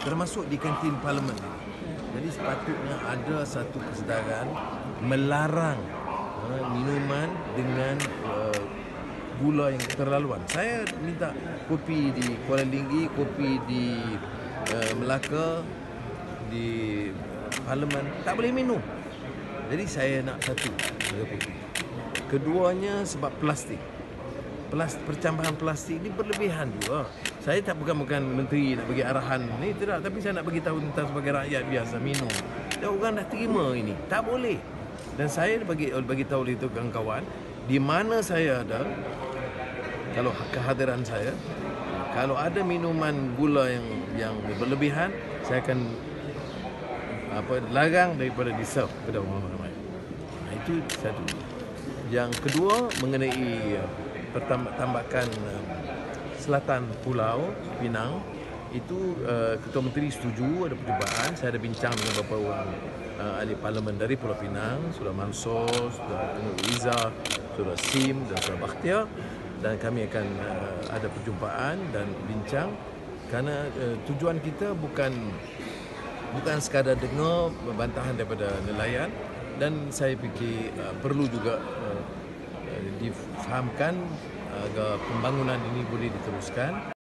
termasuk di kantin Parlimen. Jadi sepatutnya ada satu kesedaran melarang minuman dengan gula yang keterlaluan. Saya minta kopi di Kuala Linggi, kopi di Melaka, di Parlimen, tak boleh minum. Jadi saya nak satu kopi. Keduanya sebab plastik. Percambahan plastik ni berlebihan juga. Saya bukan menteri nak bagi arahan ni, tidak, tapi saya nak bagi tahu tentang sebagai rakyat biasa minum. Dan orang dah terima ini, tak boleh. Dan saya bagi tahu itu kawan-kawan, di mana saya ada, kalau kehadiran saya, kalau ada minuman gula yang berlebihan, saya akan larang daripada di-serve kepada orang ramai. Itu satu. Yang kedua mengenai pertambakan selatan Pulau Pinang, itu Ketua Menteri setuju ada percubaan. Saya ada bincang dengan beberapa orang ahli parlimen dari Pulau Pinang, Saudara Mansor, Saudara Tengku Izzah, Saudara Sim dan Saudara Bakhtiar, dan kami akan ada perjumpaan dan bincang, kerana tujuan kita bukan sekadar dengar bantahan daripada nelayan, dan saya fikir perlu juga difahamkan agar pembangunan ini boleh diteruskan.